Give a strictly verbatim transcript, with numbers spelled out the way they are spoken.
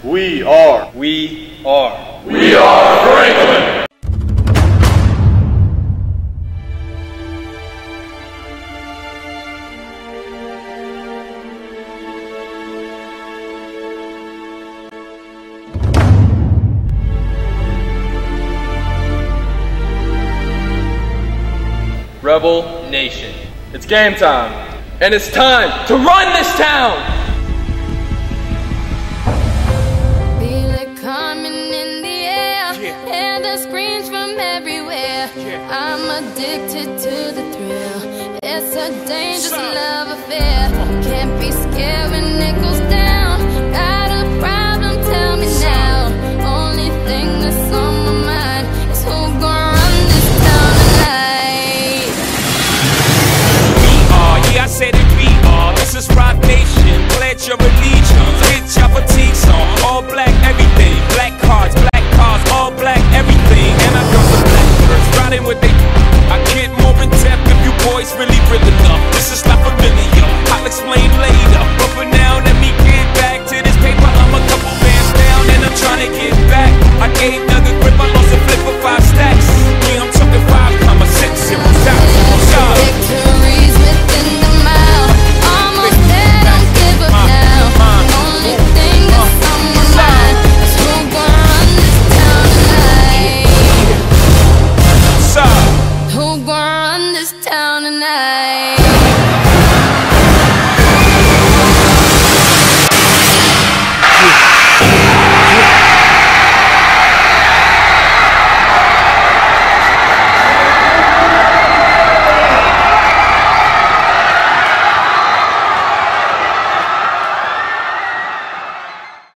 We are. We are. We are Franklin! Rebel Nation. It's game time. And it's time to run this town! Feel it coming in the air, Yeah. hear the screams from everywhere. Yeah. I'm addicted to the thrill. It's a dangerous love affair. Can't be scared when